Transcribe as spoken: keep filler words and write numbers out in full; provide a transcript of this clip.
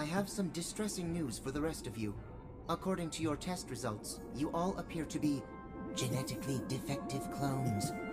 I have some distressing news for the rest of you. According to your test results, you all appear to be genetically defective clones.